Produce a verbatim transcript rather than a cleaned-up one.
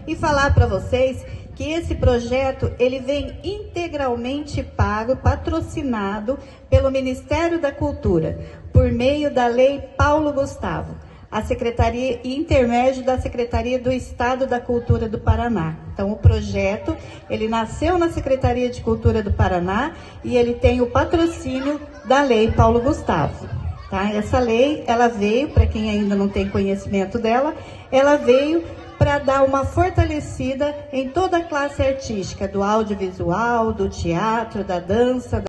e falar para vocês que esse projeto ele vem integralmente pago, patrocinado pelo Ministério da Cultura, por meio da Lei Paulo Gustavo, a Secretaria intermédio da Secretaria do Estado da Cultura do Paraná. Então, o projeto, ele nasceu na Secretaria de Cultura do Paraná e ele tem o patrocínio da Lei Paulo Gustavo. Tá? Essa lei, ela veio, para quem ainda não tem conhecimento dela, ela veio para dar uma fortalecida em toda a classe artística, do audiovisual, do teatro, da dança,